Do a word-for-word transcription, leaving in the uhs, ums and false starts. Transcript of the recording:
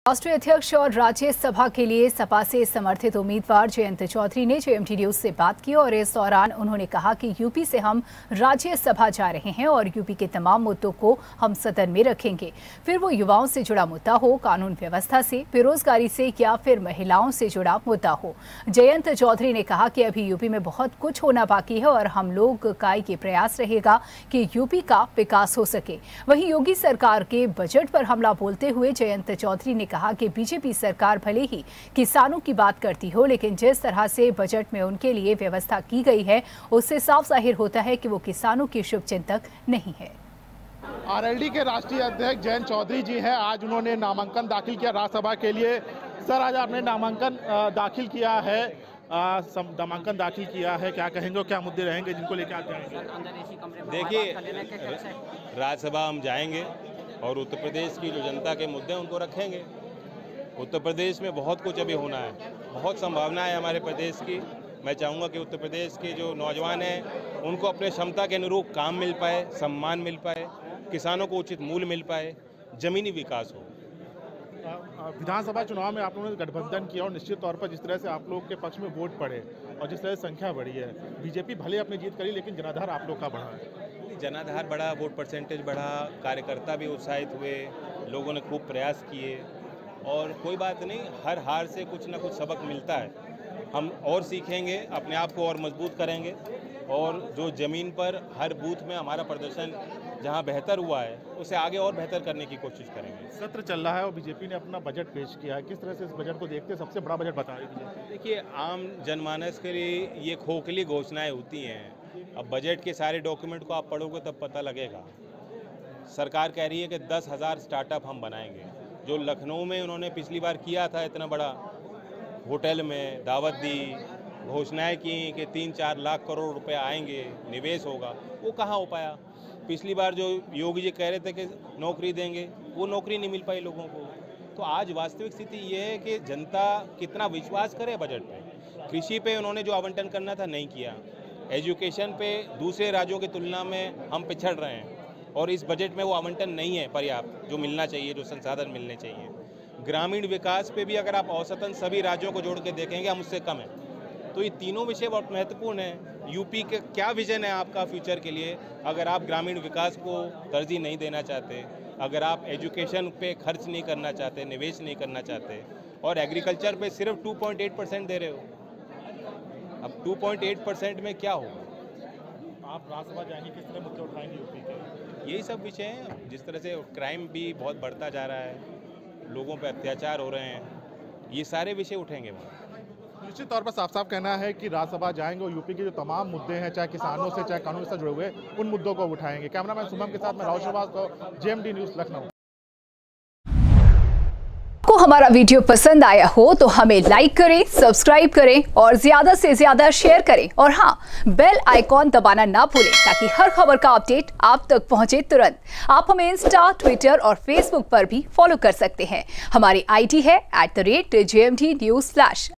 राष्ट्रीय अध्यक्ष और राज्यसभा के लिए सपा से समर्थित उम्मीदवार जयंत चौधरी ने जेएमटी न्यूज से बात की और इस दौरान उन्होंने कहा कि यूपी से हम राज्यसभा जा रहे हैं और यूपी के तमाम मुद्दों को हम सदन में रखेंगे, फिर वो युवाओं से जुड़ा मुद्दा हो, कानून व्यवस्था से, बेरोजगारी से या फिर महिलाओं से जुड़ा मुद्दा हो। जयंत चौधरी ने कहा कि अभी यूपी में बहुत कुछ होना बाकी है और हम लोग का ये प्रयास रहेगा कि यूपी का विकास हो सके। वहीं योगी सरकार के बजट पर हमला बोलते हुए जयंत चौधरी ने कहा कि बीजेपी सरकार भले ही किसानों की बात करती हो, लेकिन जिस तरह से बजट में उनके लिए व्यवस्था की गई है उससे साफ जाहिर होता है कि वो किसानों की शुभचिंतक नहीं है। आरएलडी के राष्ट्रीय अध्यक्ष जयंत चौधरी जी हैं। आज उन्होंने नामांकन दाखिल किया राज्यसभा के लिए। सर, आज आपने नामांकन दाखिल किया है, नामांकन दाखिल किया है, क्या कहेंगे, क्या मुद्दे रहेंगे जिनको लेकर आप जाएंगे? देखिए, राज्यसभा हम जाएंगे और उत्तर प्रदेश की जो जनता के मुद्दे हैं उनको रखेंगे। उत्तर प्रदेश में बहुत कुछ अभी होना है, बहुत संभावना है हमारे प्रदेश की। मैं चाहूँगा कि उत्तर प्रदेश के जो नौजवान हैं उनको अपने क्षमता के अनुरूप काम मिल पाए, सम्मान मिल पाए, किसानों को उचित मूल्य मिल पाए, जमीनी विकास हो। विधानसभा चुनाव में आप लोगों ने गठबंधन किया और निश्चित तौर पर जिस तरह से आप लोग के पक्ष में वोट पड़े और जिस तरह से संख्या बढ़ी है, बीजेपी भले अपनी जीत करी लेकिन जनाधार आप लोग का बढ़ा है। जनाधार बढ़ा, वोट परसेंटेज बढ़ा, कार्यकर्ता भी उत्साहित हुए, लोगों ने खूब प्रयास किए और कोई बात नहीं, हर हार से कुछ ना कुछ सबक मिलता है। हम और सीखेंगे, अपने आप को और मजबूत करेंगे और जो ज़मीन पर हर बूथ में हमारा प्रदर्शन जहां बेहतर हुआ है उसे आगे और बेहतर करने की कोशिश करेंगे। सत्र चल रहा है और बीजेपी ने अपना बजट पेश किया है, किस तरह से इस बजट को देखते हैं? सबसे बड़ा बजट बता रही है। देखिए, आम जनमानस के लिए ये खोखली घोषणाएं होती हैं। अब बजट के सारे डॉक्यूमेंट को आप पढ़ोगे तब पता लगेगा। सरकार कह रही है कि दस हज़ार स्टार्टअप हम बनाएंगे। जो लखनऊ में उन्होंने पिछली बार किया था, इतना बड़ा होटल में दावत दी, घोषणाएं की कि तीन चार लाख करोड़ रुपए आएंगे, निवेश होगा, वो कहाँ हो पाया? पिछली बार जो योगी जी कह रहे थे कि नौकरी देंगे, वो नौकरी नहीं मिल पाई लोगों को। तो आज वास्तविक स्थिति ये है कि जनता कितना विश्वास करे बजट पे। कृषि पे उन्होंने जो आवंटन करना था नहीं किया। एजुकेशन पे दूसरे राज्यों की तुलना में हम पिछड़ रहे हैं और इस बजट में वो आवंटन नहीं है पर्याप्त, जो मिलना चाहिए, जो संसाधन मिलने चाहिए। ग्रामीण विकास पे भी अगर आप औसतन सभी राज्यों को जोड़ के देखेंगे, हम उससे कम हैं। तो ये तीनों विषय बहुत महत्वपूर्ण हैं। यूपी के क्या विजन है आपका फ्यूचर के लिए? अगर आप ग्रामीण विकास को तरजीह नहीं देना चाहते, अगर आप एजुकेशन पे खर्च नहीं करना चाहते, निवेश नहीं करना चाहते और एग्रीकल्चर पे सिर्फ टू पॉइंट एट परसेंट दे रहे हो, अब टू पॉइंट एट परसेंट में क्या होगा? आप राज्यसभा जाएंगे, किस तरह मुद्दे उठाएंगे यूपी के? यही सब विषय हैं। जिस तरह से क्राइम भी बहुत बढ़ता जा रहा है, लोगों पे अत्याचार हो रहे हैं, ये सारे विषय उठेंगे वहाँ। निश्चित तौर पर साफ साफ कहना है कि राज्यसभा जाएंगे और यूपी के जो तमाम मुद्दे हैं, चाहे किसानों से चाहे कानून से जुड़े हुए, उन मुद्दों को उठाएंगे। कैमरामैन सुमन के साथ मैं राहुल श्रीवास्तव, जेएमटी न्यूज, लखनऊ। को हमारा वीडियो पसंद आया हो तो हमें लाइक करें, सब्सक्राइब करें और ज्यादा से ज्यादा शेयर करें और हाँ, बेल आइकॉन दबाना ना भूलें ताकि हर खबर का अपडेट आप तक पहुंचे तुरंत। आप हमें इंस्टा, ट्विटर और फेसबुक पर भी फॉलो कर सकते हैं। हमारी आईडी है at the rate JMT news flash.